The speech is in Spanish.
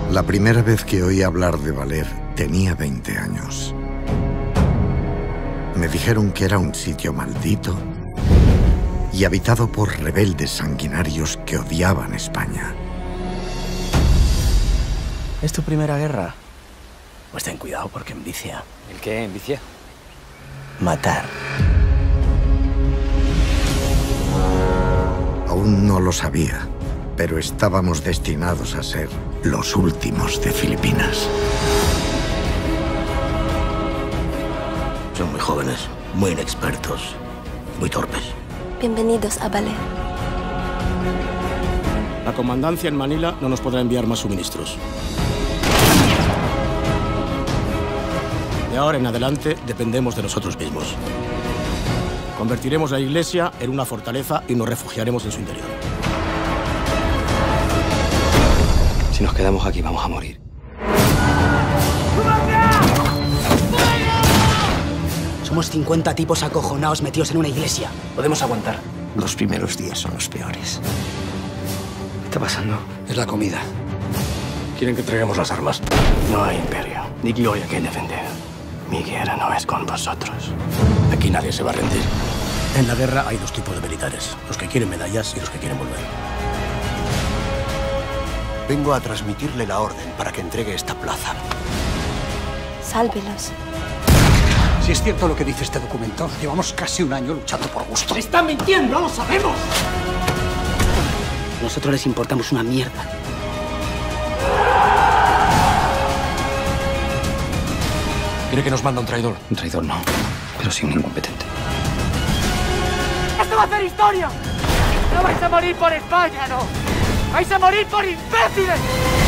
La primera vez que oí hablar de Valer tenía 20 años. Me dijeron que era un sitio maldito y habitado por rebeldes sanguinarios que odiaban España. ¿Es tu primera guerra? Pues ten cuidado porque envicia. ¿El qué envicia? Matar. Aún no lo sabía, pero estábamos destinados a ser los últimos de Filipinas. Son muy jóvenes, muy inexpertos, muy torpes. Bienvenidos a Valer. La comandancia en Manila no nos podrá enviar más suministros. De ahora en adelante dependemos de nosotros mismos. Convertiremos la iglesia en una fortaleza y nos refugiaremos en su interior. Si nos quedamos aquí vamos a morir. Somos 50 tipos acojonados metidos en una iglesia. Podemos aguantar. Los primeros días son los peores. ¿Qué está pasando? Es la comida. Quieren que entreguemos las armas. No hay imperio, ni gloria que defender. Mi guerra no es con vosotros. Aquí nadie se va a rendir. En la guerra hay dos tipos de militares. Los que quieren medallas y los que quieren volver. Vengo a transmitirle la orden para que entregue esta plaza. Sálvelos. Si es cierto lo que dice este documento, llevamos casi un año luchando por gusto. ¡Están mintiendo! ¡Lo sabemos! Nosotros les importamos una mierda. ¿Quiere que nos manda un traidor? Un traidor no, pero sí un incompetente. ¡Esto va a hacer historia! ¡No vais a morir por España, no! ¡Vais a morir por imbéciles!